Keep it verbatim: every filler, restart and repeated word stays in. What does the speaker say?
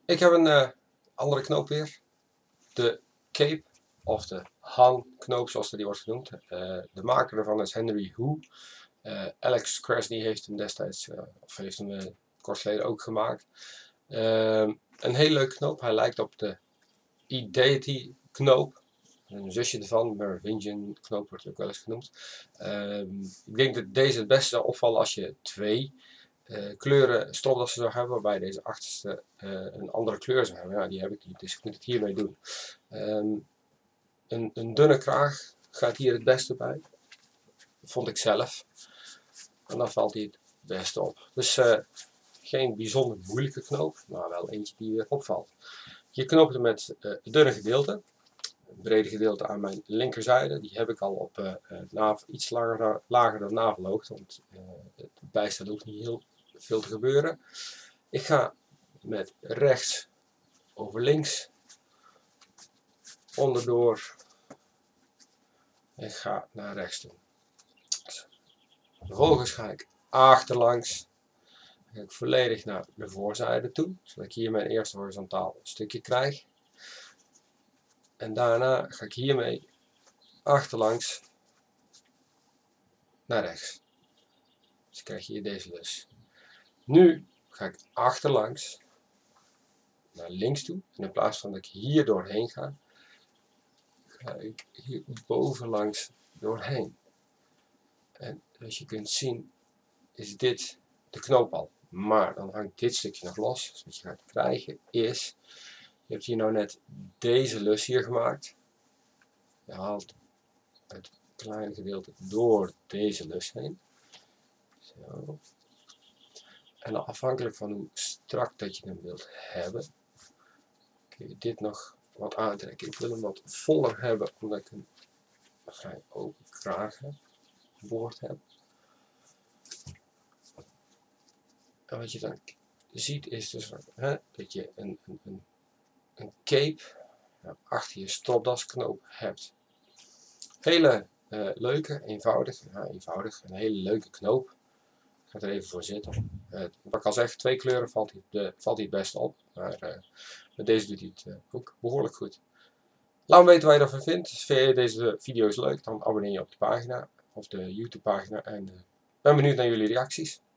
Ik heb een uh, andere knoop weer. De Cape, of de Han-knoop zoals die wordt genoemd. Uh, de maker ervan is Henry Hu. Uh, Alex Krasny heeft hem destijds, uh, of heeft hem uh, kort geleden ook gemaakt. Uh, een hele leuke knoop. Hij lijkt op de E-Deity knoop. Een zusje ervan, Merovingian knoop wordt ook wel eens genoemd. Uh, ik denk dat deze het beste zou opvallen als je twee Uh, kleuren stropdassen zou hebben, waarbij deze achterste uh, een andere kleur zou hebben. Ja, die heb ik niet, dus ik moet het hiermee doen. Um, een, een dunne kraag gaat hier het beste bij, vond ik zelf. En dan valt hij het beste op. Dus uh, geen bijzonder moeilijke knoop, maar wel eentje die weer opvalt. Je knoopt hem met uh, het dunne gedeelte. Het brede gedeelte aan mijn linkerzijde, die heb ik al op uh, navel, iets lager, lager dan navelhoogte, want uh, het bijstaan hoeft niet heel veel te gebeuren. Ik ga met rechts over links, onderdoor, en ga naar rechts toe. Vervolgens ga ik achterlangs, ga ik volledig naar de voorzijde toe, zodat ik hier mijn eerste horizontaal stukje krijg. En daarna ga ik hiermee achterlangs naar rechts. Dus krijg je hier deze lus. Nu ga ik achterlangs naar links toe. En in plaats van dat ik hier doorheen ga, ga ik hier bovenlangs doorheen. En zoals je kunt zien is dit de knoop al. Maar dan hangt dit stukje nog los. Dus wat je gaat krijgen is, je hebt hier nou net deze lus hier gemaakt. Je haalt het kleine gedeelte door deze lus heen. Zo. En dan afhankelijk van hoe strak dat je hem wilt hebben, kun je dit nog wat aantrekken. Ik wil hem wat voller hebben, omdat ik een vrij open kraag heb, boord heb. En wat je dan ziet is dus hè, dat je een, een, een, een cape nou, achter je stropdasknoop hebt. Hele uh, leuke, eenvoudig, ja, eenvoudig, een hele leuke knoop. Ik ga er even voor zitten. Uh, wat ik al zeg, twee kleuren valt hij, de, valt hij het beste op. Maar uh, met deze doet hij het uh, ook behoorlijk goed. Laat me weten wat je ervan vindt. Vind je deze video's leuk, dan abonneer je op de pagina of de YouTube pagina. En uh, ben benieuwd naar jullie reacties.